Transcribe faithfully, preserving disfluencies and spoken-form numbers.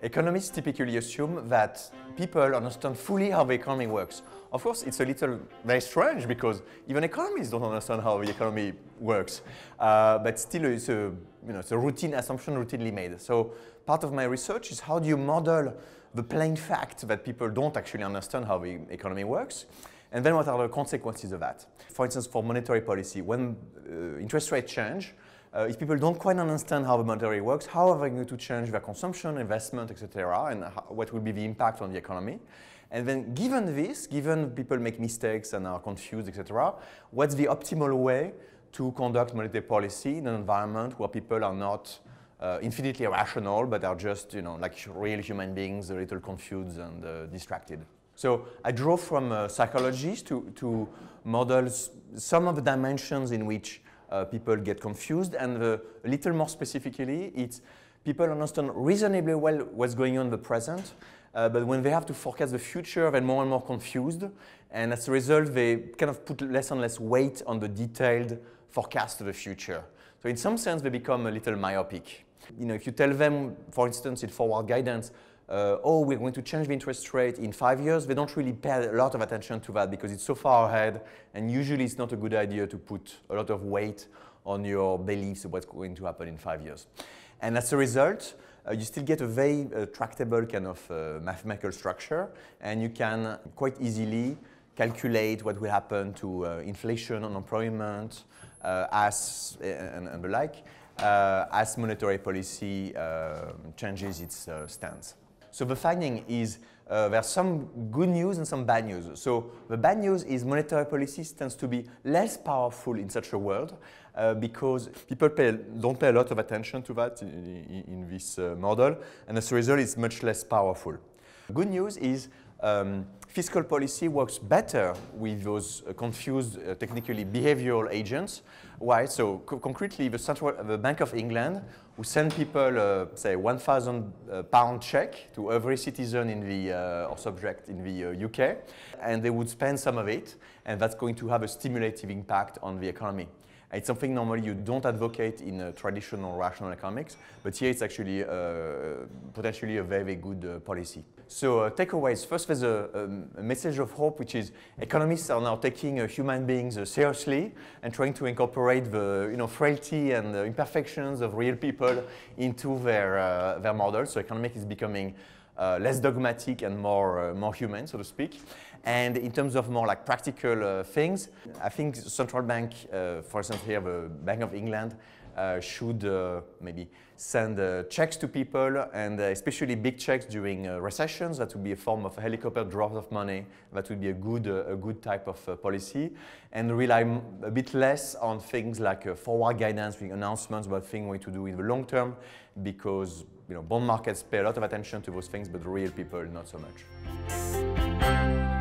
Economists typically assume that people understand fully how the economy works. Of course, it's a little very strange because even economists don't understand how the economy works. Uh, but still, it's a, you know, it's a routine assumption routinely made. So part of my research is how do you model the plain fact that people don't actually understand how the economy works, and then what are the consequences of that. For instance, for monetary policy, when uh, interest rates change, Uh, if people don't quite understand how the monetary works, how are they going to change their consumption, investment, et cetera, and how, what will be the impact on the economy? And then given this, given people make mistakes and are confused, et cetera, what's the optimal way to conduct monetary policy in an environment where people are not uh, infinitely rational, but are just, you know, like real human beings, a little confused and uh, distracted? So I draw from uh, psychology to, to model some of the dimensions in which Uh, people get confused, and the, a little more specifically, it's people understand reasonably well what's going on in the present, uh, but when they have to forecast the future, they're more and more confused, and as a result, they kind of put less and less weight on the detailed forecast of the future. So in some sense, they become a little myopic. You know, if you tell them, for instance, in forward guidance, Uh, oh, we're going to change the interest rate in five years, they don't really pay a lot of attention to that because it's so far ahead, and usually it's not a good idea to put a lot of weight on your beliefs of what's going to happen in five years. And as a result, uh, you still get a very uh, tractable kind of uh, mathematical structure, and you can quite easily calculate what will happen to uh, inflation, unemployment, uh, as, and, and the like, uh, as monetary policy uh, changes its uh, stance. So the finding is uh, there's some good news and some bad news. So the bad news is monetary policy tends to be less powerful in such a world uh, because people pay, don't pay a lot of attention to that in, in, in this uh, model, and as a result it's much less powerful. Good news is um, fiscal policy works better with those uh, confused, uh, technically behavioral agents. Why? So co concretely, the, Central, the Bank of England who send people, uh, say, one thousand uh, pound check to every citizen in the, uh, or subject in the uh, U K, and they would spend some of it, and that's going to have a stimulative impact on the economy. It's something normally you don't advocate in uh, traditional rational economics, but here it's actually uh, potentially a very, very good uh, policy. So uh, takeaways, first there's a, um, a message of hope, which is economists are now taking uh, human beings uh, seriously and trying to incorporate the you know, frailty and the imperfections of real people into their, uh, their models. So economics is becoming uh, less dogmatic and more, uh, more human, so to speak. And in terms of more like practical uh, things, I think central bank, uh, for instance here the Bank of England, uh, should uh, maybe send uh, checks to people, and uh, especially big checks during uh, recessions. That would be a form of helicopter draft of money. That would be a good, uh, a good type of uh, policy, and rely a bit less on things like uh, forward guidance, announcements about things we to do in the long term, because you know bond markets pay a lot of attention to those things, but real people not so much.